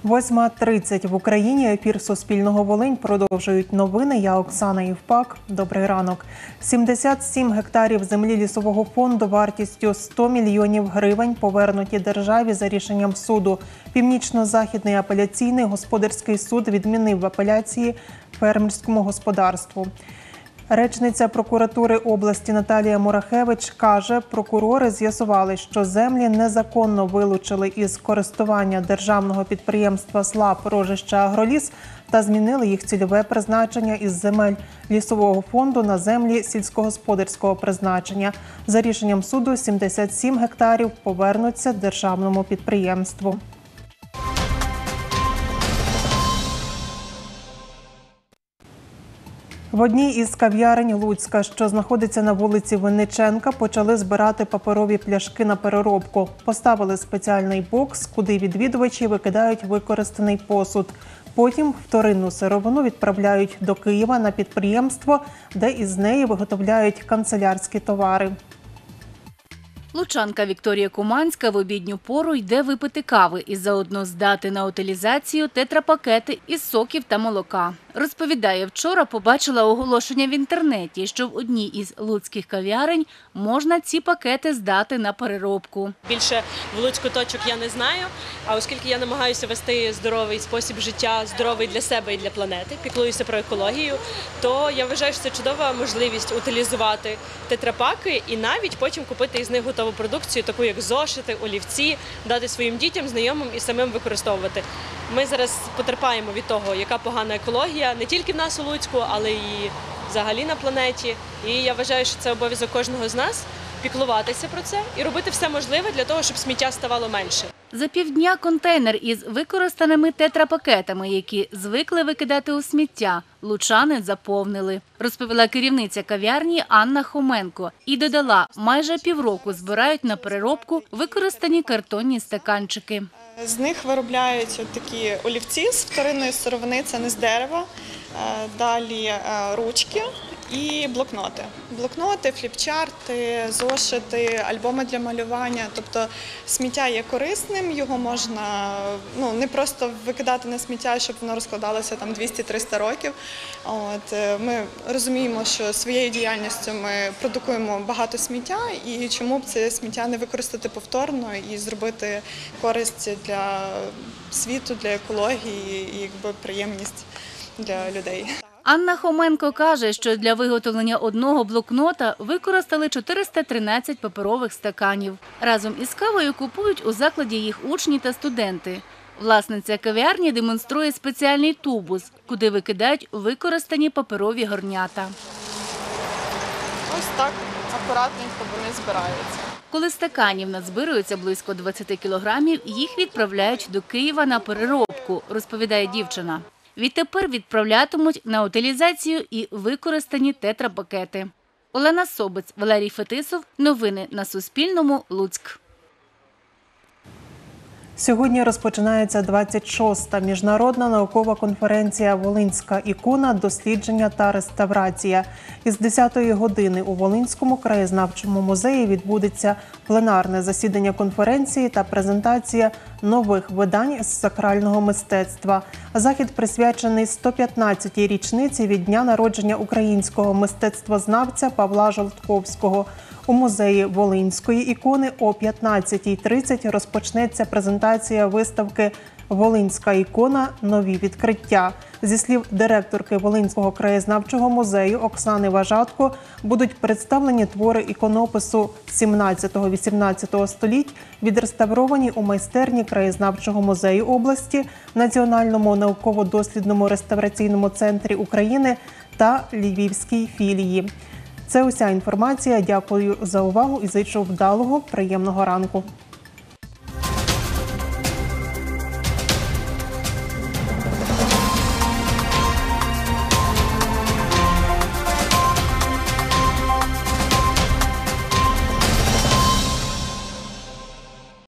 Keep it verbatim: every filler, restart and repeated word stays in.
восьма тридцять в Україні. Ефір Суспільного Волинь продовжують новини. Я Оксана Євпак. Добрий ранок. сімдесят сім гектарів землі лісового фонду вартістю сто мільйонів гривень повернуті державі за рішенням суду. Північно-західний апеляційний господарський суд відмінив в апеляції фермерському господарству. Речниця прокуратури області Наталія Мурахевич каже, прокурори з'ясували, що землі незаконно вилучили із користування державного підприємства «СЛАП» Рожища Агроліс та змінили їх цільове призначення із земель лісового фонду на землі сільськогосподарського призначення. За рішенням суду сімдесят сім гектарів повернуться державному підприємству. В одній із кав'ярень Луцька, що знаходиться на вулиці Винниченка, почали збирати паперові пляшки на переробку. Поставили спеціальний бокс, куди відвідувачі викидають використаний посуд. Потім вторинну сировину відправляють до Києва на підприємство, де із неї виготовляють канцелярські товари. Лучанка Вікторія Куманська в обідню пору йде випити кави і заодно здати на утилізацію тетрапакети із соків та молока. Розповідає, вчора побачила оголошення в інтернеті, що в одній із луцьких кав'ярень можна ці пакети здати на переробку. Більше в Луцьку точок я не знаю, а оскільки я намагаюся вести здоровий спосіб життя, здоровий для себе і для планети, піклуюся про екологію, то я вважаю, що це чудова можливість утилізувати тетрапаки і навіть потім купити із них готову продукцію, таку як зошити, олівці, дати своїм дітям, знайомим і самим використовувати. Ми зараз потерпаємо від того, яка погана екологія, не тільки в нас у Луцьку, але і взагалі на планеті. І я вважаю, що це обов'язок кожного з нас – піклуватися про це і робити все можливе для того, щоб сміття ставало менше. За півдня контейнер із використаними тетрапакетами, які звикли викидати у сміття, лучани заповнили, розповіла керівниця кав'ярні Анна Хоменко. І додала, майже півроку збирають на переробку використані картонні стаканчики. З них виробляють такі олівці з вторинної сировини, це не з дерева, далі ручки і блокноти. Блокноти, фліпчарти, зошити, альбоми для малювання. Тобто сміття є корисним, його можна ну, не просто викидати на сміття, щоб воно розкладалося там двісті-триста років. От, ми розуміємо, що своєю діяльністю ми продукуємо багато сміття, і чому б це сміття не використати повторно і зробити користь для світу, для екології і якби приємність для людей. Анна Хоменко каже, що для виготовлення одного блокнота використали чотириста тринадцять паперових стаканів. Разом із кавою купують у закладі їх учні та студенти. Власниця кав'ярні демонструє спеціальний тубус, куди викидають використані паперові горнята. Ось так акуратненько вони збираються. Коли стаканів назбирується близько двадцяти кілограмів, їх відправляють до Києва на переробку, розповідає дівчина. Відтепер відправлятимуть на утилізацію і використані тетрапакети. Олена Собець, Валерій Фетисов. Новини на Суспільному. Луцьк. Сьогодні розпочинається двадцять шоста міжнародна наукова конференція «Волинська ікона. Дослідження та реставрація». Із десятої години у Волинському краєзнавчому музеї відбудеться пленарне засідання конференції та презентація нових видань з сакрального мистецтва. Захід присвячений сто п'ятнадцятій річниці від дня народження українського мистецтвознавця Павла Жолтковського. У музеї Волинської ікони о п'ятнадцятій тридцять розпочнеться презентація виставки «Волинська ікона. Нові відкриття». Зі слів директорки Волинського краєзнавчого музею Оксани Важатко, будуть представлені твори іконопису сімнадцятого-вісімнадцятого століть, відреставровані у майстерні Краєзнавчого музею області, Національному науково-дослідному реставраційному центрі України та Львівській філії. Це уся інформація. Дякую за увагу і зичу вдалого, приємного ранку.